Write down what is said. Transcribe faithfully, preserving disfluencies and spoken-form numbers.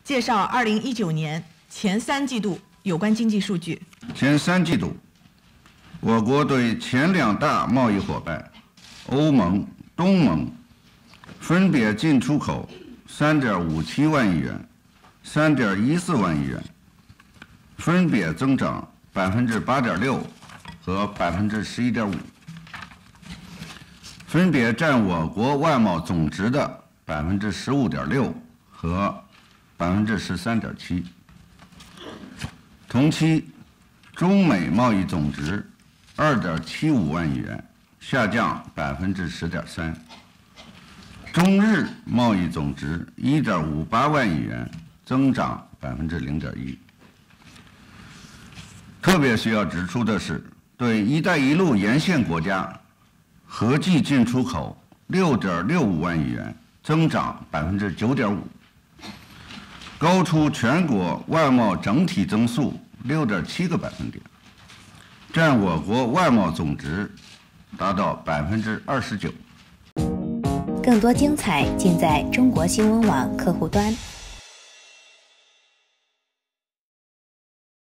介绍二零一九年前三季度有关经济数据。 前三季度，我国对前两大贸易伙伴欧盟、东盟分别进出口三点五七万亿元、三点一四万亿元，分别增长百分之八点六和百分之十一点五，分别占我国外贸总值的百分之十五点六和百分之十三点七。同期，中美贸易总值二点七五万亿元，下降百分之十点三。中日贸易总值一点五八万亿元，增长百分之零点一。特别需要指出的是，对“一带一路”沿线国家合计进出口六点六五万亿元，增长百分之九点五，高出全国外贸整体增速六点七个百分点，占我国外贸总值达到百分之二十九。 更多精彩尽在中国新闻网客户端。